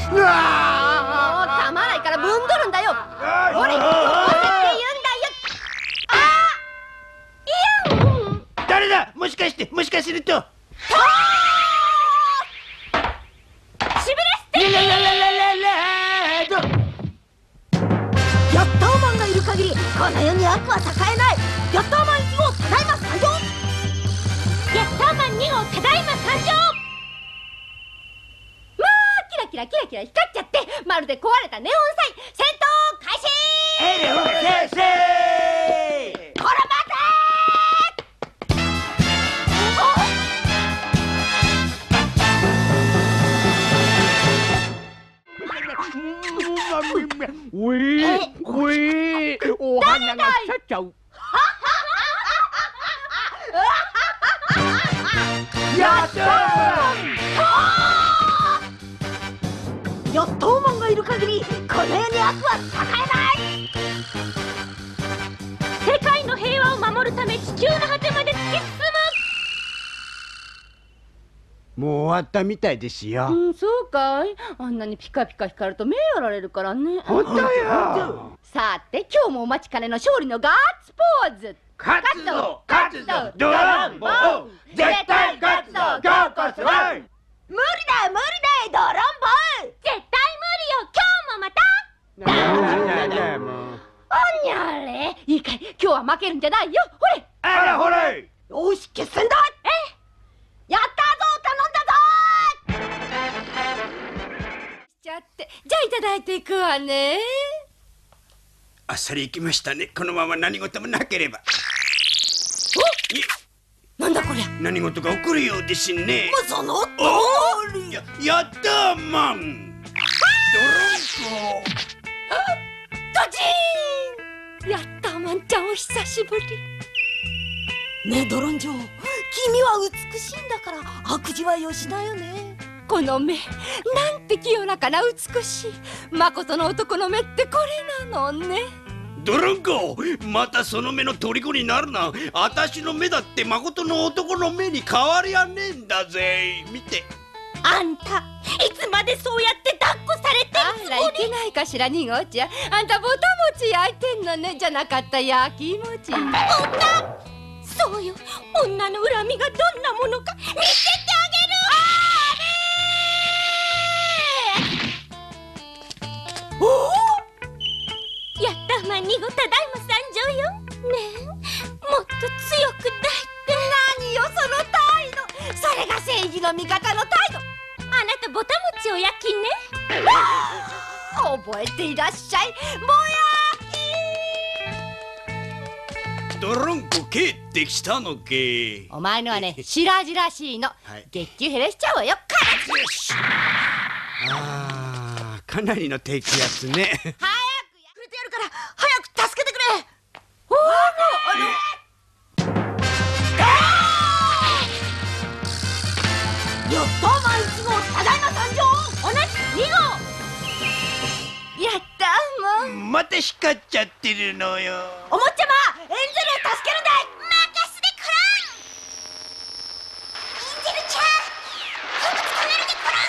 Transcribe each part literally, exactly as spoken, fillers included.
うわー、噛まないからぶんどるんだよ。ほれ、よこせって言うんだよ。あー、いやん。 誰だ。もしかしてもしかするとしびれステーキ。 ララララララード。 ヤッターマンがいる限りこの世に悪は栄えない。ヤッターマンいち号ただいま参上。ヤッターマンに号ただいま参上。まあキラキラキラキラ光っちゃってまるで壊れたネオンサイン。戦闘開始。 エレオ先生。 こら待てー。ウィーウィー、お花が腐っちゃう。やったー。 ヤッターマンがいる限りこの世に悪は栄えない。世界の平和を守るため地球の果てまで突き進もう終わったみたいですよ。 む。うん、そうかい。あんなにピカピカ光ると目やられるからね。 本当よ。 さて今日もお待ちかねの勝利のガッツポーズ。 勝つぞ勝つぞドランボー、絶対勝つぞ今日こそは。 無理だ無理だドロンボー、絶対無理よ。今日もまたなんだよもう。 おにゃれ。いいかい、今日は負けるんじゃないよ。ほれ、 あらほれ。 よし決戦だ。ええ、やったぞ、頼んだぞ。しちゃって、じゃあいただいていくわね。 あっさり行きましたね。このまま何事もなければ。 お、なんだこりゃ。 何事が起こるようですね。 もうその通り。 や、やったーマン。ドロンコ。 ドチーン。やったーマンちゃんお久しぶり。ねえドロンジョー、君は美しいんだから悪事はよしなよね。この目、なんて清らかな美しい誠の男の目ってこれなのね。 ドロンコ、またその目の虜になるな。あたしの目だって誠の男の目に変わりやねえんだぜ。見て。 あんたいつまでそうやって抱っこされてるつもり。あらいけないかしらにごちゃん。あんたぼたもち焼いてんのね。じゃなかった焼き餅。女、そうよ、女の恨みがどんなものか見せてあげる。おお、やったーマンに号ただいま参上よ。ねえ、もっと強く抱いて。何よその態度。それが正義の味方の態度。あなたぼたもちを焼きね。覚えていらっしゃい、ぼやき。 ドロンコ帰ってきたのけ。 お前のはね、白々しいの、はい、月給減らしちゃうわよ。からよし。あー、かなりの低気圧ね。 早くやくれてやるから早く助けてくれ。おーのあれ。ヨットーマンいち号ただいま参上。同じに号。やったーもん。 また光っちゃってるのよ。 お坊ちゃま、エンゼルを助けるんだい。任せてくらん。エンゼルちゃん、よく捕まえるでくらん。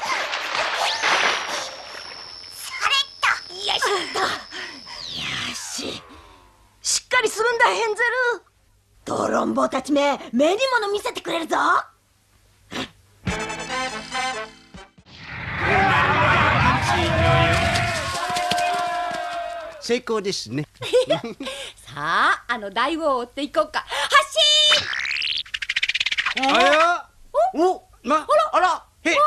それっと。よしっと。よし、しっかりするんだヘンゼル。ドロンボーたちめ、目に物見せてくれるぞ。 成功ですね。 さあ、あの大王を追っていこうか。発進。 あやお、ま、あらへっ。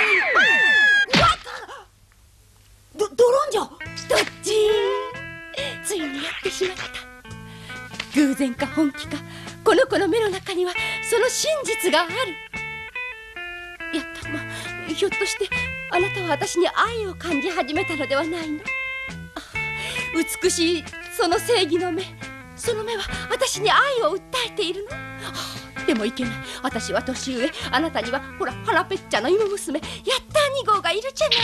ドドロンジョ、ドッチーン。ついにやってしまった。偶然か本気か、この子の目の中にはその真実がある。やったま、ひょっとしてあなたは私に愛を感じ始めたのではないの？美しいその正義の目、その目は私に愛を訴えているの。でもいけない、私は年上、あなたにはほら腹ペッチャの芋娘やったーに号がいるじゃない。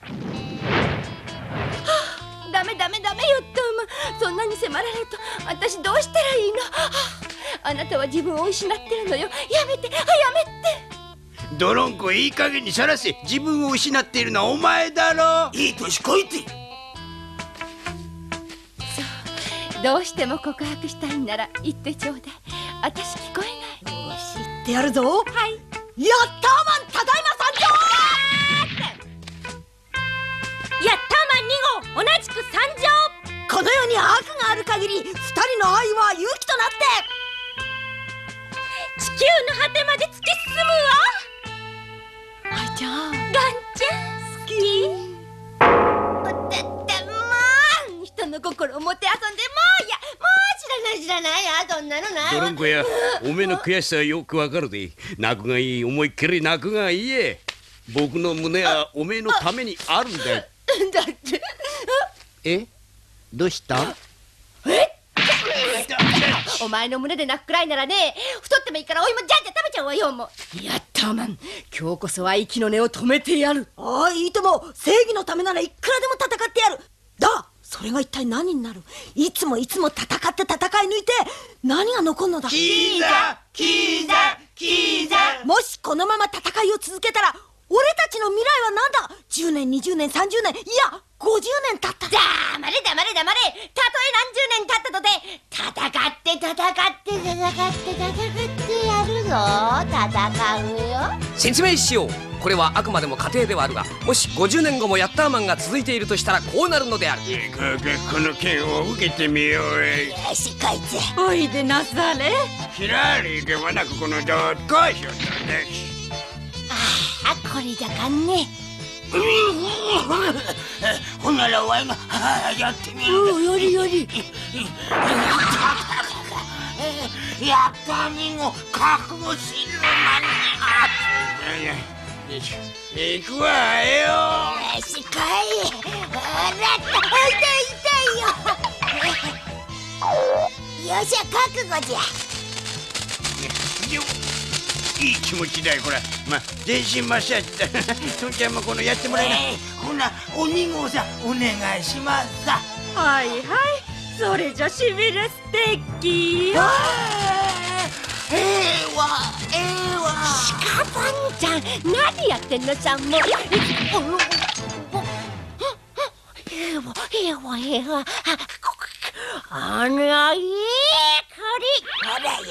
はあ、ダメダメダメよットーマ、そんなに迫られると私どうしたらいいの。はあ、あなたは自分を失ってるのよ。やめて、あ、やめて。 ドロンコいい加減にさらせ。自分を失っているのはお前だろ。 いい年こいて。 そう、どうしても告白したいんなら言ってちょうだい。私聞こえない。 よし言ってやるぞ。 はい。 やったーマン、ただいま参上。 やったーマンに号同じく参上。 この世に悪がある限り二人の愛は勇気となって地球の果てまで突き進むわ。 愛ちゃん、 ガンちゃん好き。だってもう人の心をもてあそんでもういやもう知らない知らないやそんなのない。 ドロンコやおめえの悔しさはよくわかるで。泣くがいい、思いっきり泣くがいいえ。僕の胸はおめえのためにあるんだ。 だってえ、どうした？ お前の胸で泣くくらいならね、太ってもいいからお芋じゃんじゃん食べちゃうわよ。もうやったーマン、今日こそは息の根を止めてやる。 ああいいとも。正義のためならいくらでも戦ってやる。だ、それが一体何になる。いつもいつも戦って戦い抜いて何が残るのだ。 キーザキーザキーザ。 もしこのまま戦いを続けたら俺たちの未来は何だ。じゅうねんにじゅうねんさんじゅうねんいやごじゅうねん経ったら。 黙れ黙れ黙れ。たとえ何十年経ったとて戦って戦って戦って戦ってやるぞ。戦うよ。 説明しよう。これはあくまでも仮定ではあるが、もしごじゅうねんごもヤッターマンが続いているとしたらこうなるのである。 この剣を受けてみよう。 よしこいつおいでなされ。 ひらりではなくこのどっこいしょだね。 あ、これじゃかんね。 ほんならわいがやってみる。 およりよりやったにも覚悟しろまに。 行くわよ。 よしこい。あらった痛い痛いよ。よし覚悟じゃ。 よいい気持ちだよこれ。まあ全身マッサージだ。とんちゃんもこのやってもらえな。 えー、ほなおにごさんお願いしますさ。 はいはい、それじゃしびれステーキよ。 ええわええわ。 カバンちゃん何やってんのさ。もうええわええわええわ。あのいいほらよ。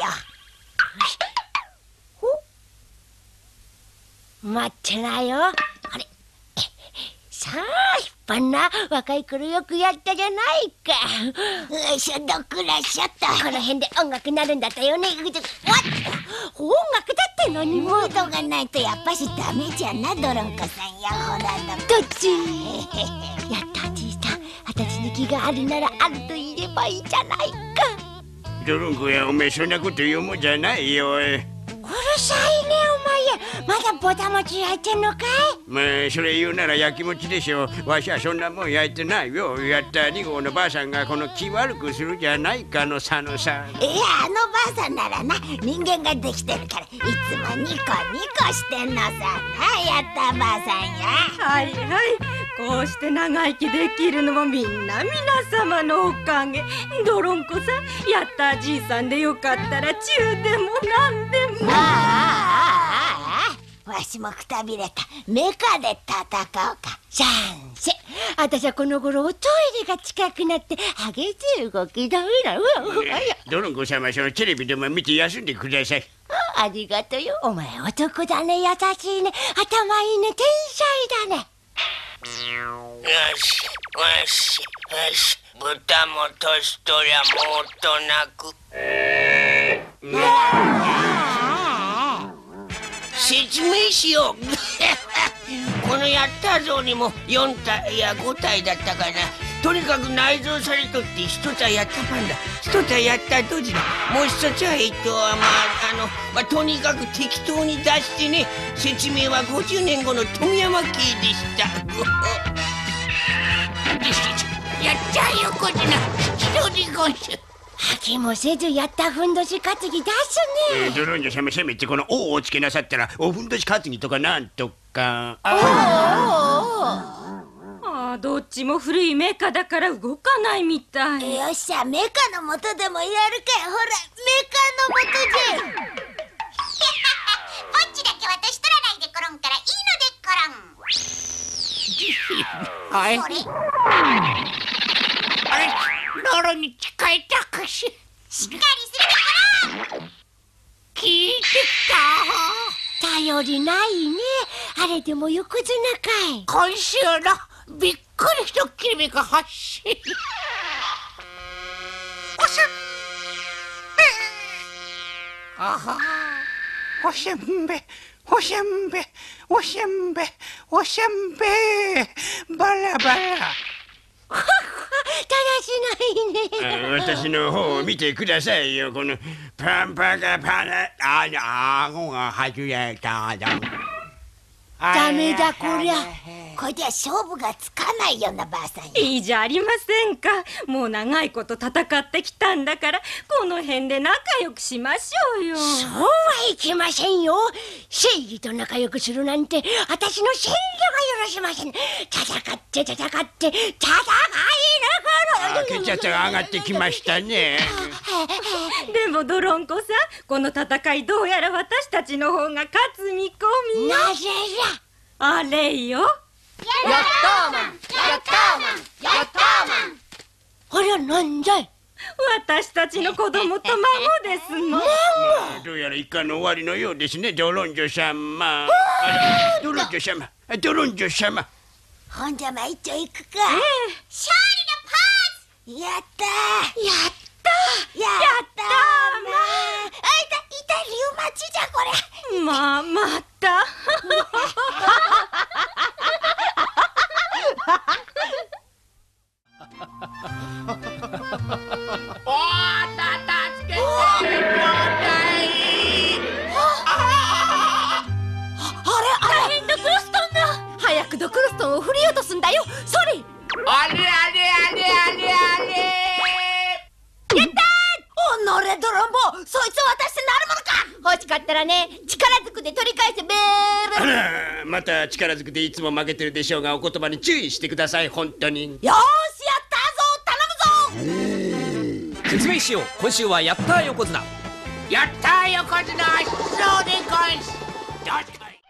待ってなよ。あれさあ引っ張んな。若い頃よくやったじゃないか。 よいしょどっくらしょっと。 この辺で音楽なるんだったよね。音楽だって何も。 ムードがないとやっぱしダメじゃな、ドロンコさんや。ほらどどっちやったじいさん、私に気があるならあると言えばいいじゃないか。 ドロンコやおめえそんなこと言うもんじゃないよ。 うるさいねお前。まだぼたもち焼いてんのかい。 まあそれ言うなら焼きもちでしょ。わしはそんなもん焼いてないよ。やったに号のばあさんがこの気悪くするじゃないかの佐野さん。 いやあのばあさんならな人間ができてるからいつもニコニコしてんのさ。なやったばあさんや。 はいはい、こうして長生きできるのもみんな皆様のおかげ。ドロンコさん、やったじいさんでよかったら中でもなんでも。 ああああああ、わしもくたびれた。メカで戦おうか。 さんせ。あたしはこの頃おトイレが近くなって激しい動きだめだ。 ドロンコ様、そのテレビでも見て休んでください。 ありがとよ。お前男だね、優しいね、頭いいね、天才だね。 よしよしよし。豚も年取りゃもっとなく。説明しよう。このやった像にもよんたいいやごたいだったかな。とにかく内蔵されとってひとつはやったパンダ、ひとつはやったドジだ、もうひとつはえっとまああの、まあ、とにかく適当に出してね。説明はごじゅうねんごの富山系でした。やったよこちらひとりごす。 吐きもせずやったふんどし担ぎ出すね。 えー、ドロンジャ様せめてこの「お」をつけなさったらおふんどし担ぎとかなんとか。 ああ、どっちも古いメカだから動かないみたい。 よっしゃ、メカの元でもやるかい。ほらメカの元じゃ。 ポッチだけは年取らないではい。あれ、道路に近いたかし。 しっかりするところ。 聞いてた。 頼りないね。あれでも横綱かい。 今週のびっくりした切り身が発信。おせんべあはおせんべおせんべおせんべおせんべバラバラ。 だらしないね。 私の方を見てくださいよ。このパンパカパナあの顎が外れた。 ダメだこりゃ。 これでは勝負がつかないようなばあさんよ。 いいじゃありませんか。もう長いこと戦ってきたんだから、この辺で仲良くしましょうよ。 そうはいけませんよ。正義と仲良くするなんて私の戦力が許しません。戦って戦って戦い抜くの。 あ、血圧が上がってきましたね。 でもドロンコさん、この戦いどうやら私たちの方が勝つ見込み。 なぜじゃ。あれよ。 やったーマン、やったーマン、やったーマン。あれはなんだい。 私たちの子供と孫ですの。 どうやら一家の終わりのようですね、ドロンジョ様。ドロンジョ様、ドロンジョ様。 ほんじゃま一丁行くか。 ええ、 勝利のポーズ。やったー。 やったー。やったー。まあ、あいたいたリウマチじゃこれ。 まあまた。 おーた助けてちょうだい。 大変だ、クロストンだ。早くドクロストンを振り落とすんだよ。ソリ。 あれあれあれあれあれ。 やったー。 おのれドロンボ、そいつを渡してなるものか。 欲しかったらね、力ずくで取り返せ。ベーあベら、また力ずくでいつも負けてるでしょうが、お言葉に注意してください。本当に。 よーし、やったぞ、頼むぞ。 説明しよう。今週はやったー横綱。 やったー横綱、そうでゴンス。どうしたい。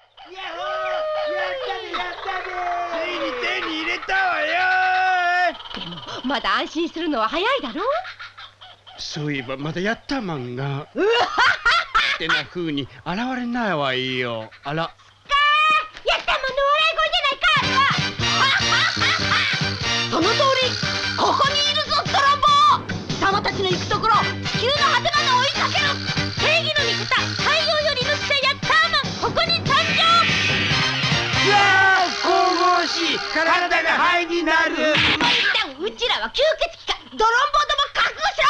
ついに手に入れたわよ。 まだ安心するのは早いだろう。 そういえばまだやったマンがってな風に現れないわよ。あら、 やったもの笑い声じゃないか。その通り。ここにいるぞ泥棒。貴様たちの行くところ、地球の果てまで追いかける。正義の味方、太陽よりの使者ヤッターマン、ここに誕生。 うわー、神々しい。体が灰になる。 一旦うちらは吸血鬼か。ドロンボども覚悟しろ。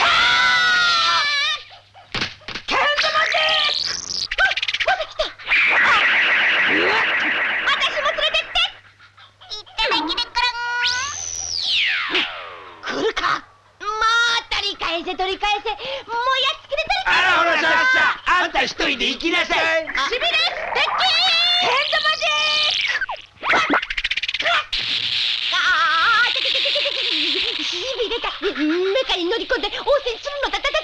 ケンドマジー。あ、まだ来た。私も連れてって。 いっただきでく来るか。まあ取り返せ取り返せ。もうやっつけて取りあ返せ。 らほらさっさ、あんた一人で行きなさい。 しびれステッキー。ケンドマジー。ああ、てててててて、しびれた。メカに乗り込んで応戦するのだ。だだだだだだだだだ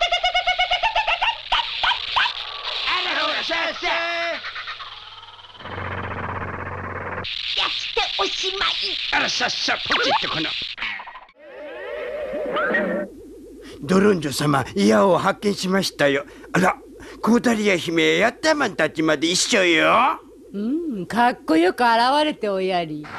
あらほらさっさ。 やっておしまい。 あらさっさ、ポチッとこの。ドロンジョ様、矢を発見しましたよ。あら、コーダリア姫、ヤッターマンたちまで一緒よ。 うん、かっこよく現れておやり。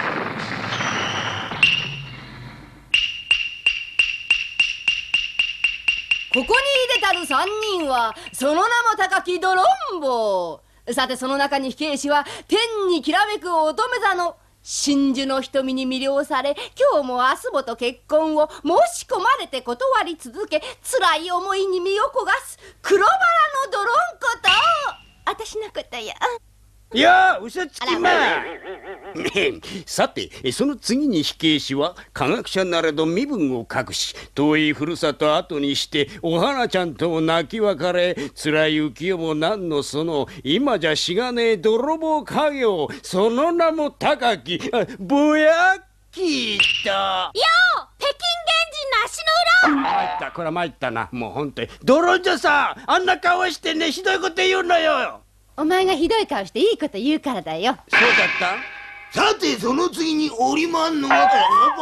ここにいでたる三人はその名も高きドロンボ。さてその中に兵士は天にきらめく乙女座の真珠の瞳に魅了され、今日も明日もと結婚を申し込まれて断り続け、辛い思いに身を焦がす黒バラのドロンコと私のことよ。 いや、嘘つきま。さて、その次に火消しは科学者なれど身分を隠し、遠いふるさと後にしてお花ちゃんとも泣き別れ、辛い浮世も何のその、今じゃしがねえ泥棒家業、その名も高きぼやきと。 よう、北京原人の足の裏。 参った、これは参ったな。もう本当にドロンジョさん、あんな顔してね、ひどいこと言うのよ。 お前がひどい顔していいこと言うからだよ。 そうだった。 さてその次におりまんのが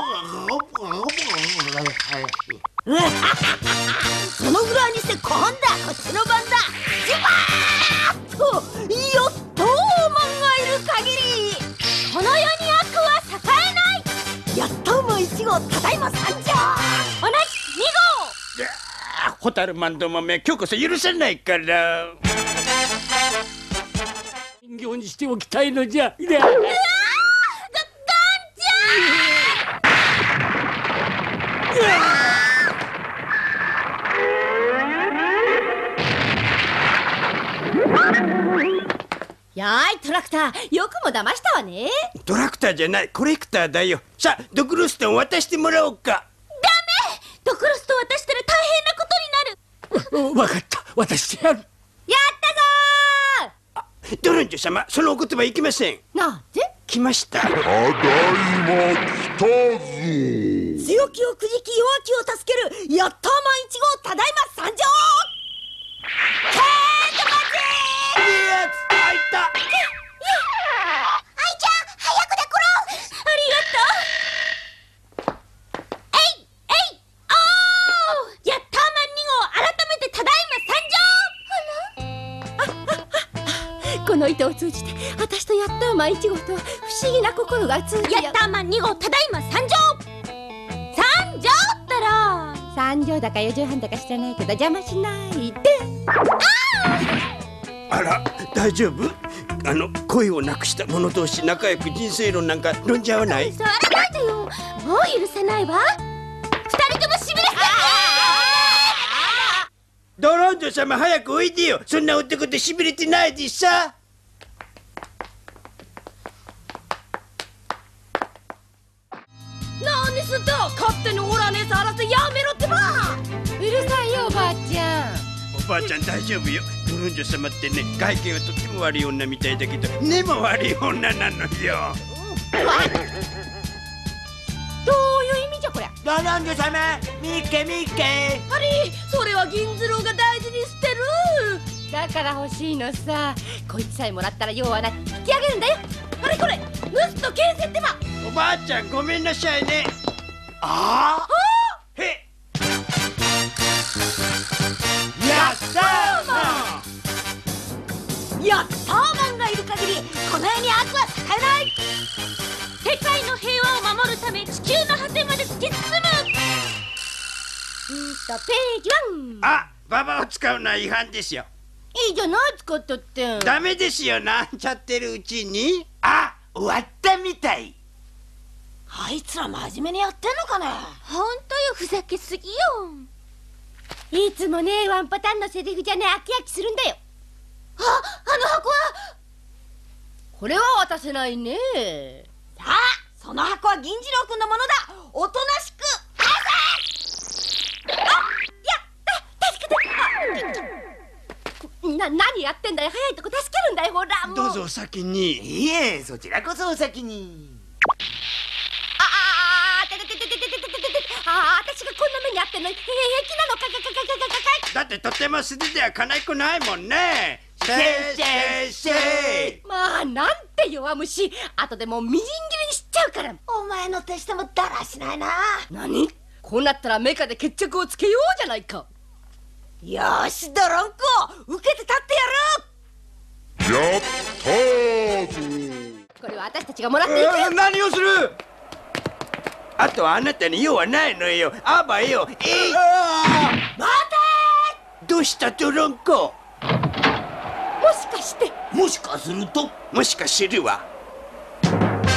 そのぐらいにして今度はこっちの番だ。ジュバーッとヨットーマンがいる限りこの世に悪は栄えない。 ヤッターマンいち号ただいま参上。 同じにホタルマンどもめ、今日こそ許さないから。人形にしておきたいのじゃ。いや号。うわー、ガガンちゃやーいトラクター、よくも騙したわね。 トラクターじゃない、コレクターだよ。さあドクロストン渡してもらおうか。 ドクロスト渡したら大変なことになる。 わかった、渡してやる。 やったぞドロンジョ様、そのお言葉いきません。 ー。なぜ？ 来ました。 ただいま来たぞ。 強気をくじき弱気を助けるヤッターマンいち号ただいま参上。ケートマチー。 いやつあいた。 愛ちゃん、早くで来ろ。ありがとう。えいえいおー、ヤッターマンに号改めてただいま参上。 この糸を通じて私とヤッターマンいち号とは不思議な心が通じ合う。 ヤッターマンに号ただいま参上。参上ったら三畳だか四畳半だか知らないけど邪魔しないで。 あら、大丈夫？あの恋をなくした者同士仲良く人生論なんか論じゃわない？ 触らないでよ。もう許せないわ。二人ともしびれてる。 ドロンジョ様、早くおいでよ。そんな男でしびれてないでさ。 なんですんだ、勝手にオラネさらせやめろってば。うるさいよおばあちゃん。 おばあちゃん大丈夫よ。ドロンジョ様ってね、外見はとっても悪い女みたいだけど根も悪い女なのよ。 どういう意味じゃこりゃ。 ドロンジョ様、みっけみっけ。 あれ、それは銀次郎が大事に捨てる。だから欲しいのさ。こいつさえもらったら用はない。引き上げるんだよ。あれこれ、盗人形成ってば。 おばあちゃんごめんなさいね。ああへやったーマン。 ヤッターマンがいる限りこの世に悪は栄えない。 世界の平和を守るため地球の果てまで突き進む。 うんとページワン。 あ、ババを使うのは違反ですよ。 いいじゃない使ったって。 ダメですよ、なんちゃってるうちに。 あ、終わったみたい。 あいつら真面目にやってんのかね。 ほんとよ、ふざけすぎよ。 いつもね、ワンパターンのセリフじゃね、飽き飽きするんだよ。 あ、あの箱は。 これは渡せないね。 さあ、その箱は銀次郎君のものだ。おとなしくあせ。あ、やった助けて。 な、何やってんだよ。早いとこ助けるんだよ。ほらもう。 どうぞお先に。 いえ、そちらこそお先に。 ああ、てててててててててて。ああ、私がこんな目にあってんのに平気なのかかかかかかか。 だってとても素手ではかないこないもんね。 せいせいせい。 まあ、なんて弱虫。後でもうみじん切りにしちゃうから。 お前の手してもだらしないな。 何？こうなったらメカで決着をつけようじゃないか。 よーし、ドロンコ受けて立ってやる。 やったーぞ。 これは私たちがもらっていくよ。 何をする？あとはあなたに用はないのよ。あばよ。えい。 待どうしたドロンコ？ もしかしてもしかすると。 もしかするわ。 天に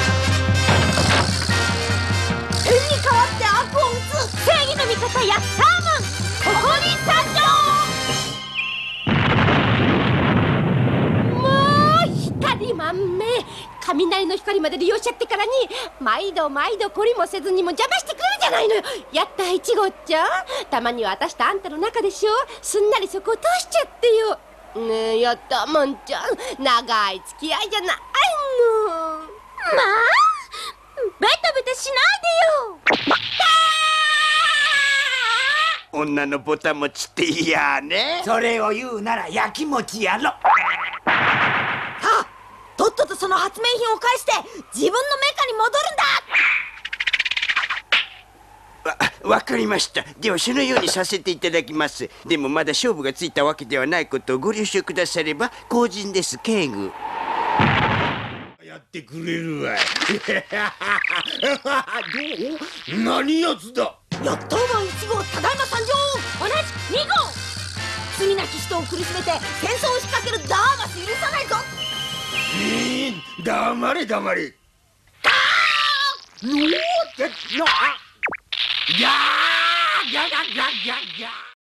代わって悪を打つ正義の味方ヤッターマン、ここに参上。 もう光満面。雷の光まで利用しちゃってからに毎度毎度懲りもせずにも邪魔してくるじゃないのよ。やったいち号ちゃん、たまには私とあんたの中でしょ。すんなりそこを通しちゃってよ。ねえやったまんちゃん、長い付き合いじゃないの。 まあベタベタしないでよ。 女のボタン持ちっていやね。 それを言うなら焼きもちやろ。 さあ、とっととそその発明品を返して自分のメカに戻るんだ。 わ、わかりました。ではそのようにさせていただきます。でもまだ勝負がついたわけではないことをご了承くだされば後人です。警具やってくれるわ。どう？何やつだ。 ヤッターマンいち号ただいま参上。同じに号。罪なき人を苦しめて戦争を仕掛けるダーマス許さないぞ。 えー、黙れ黙れ。あー！うおーってな。やー！ややややや。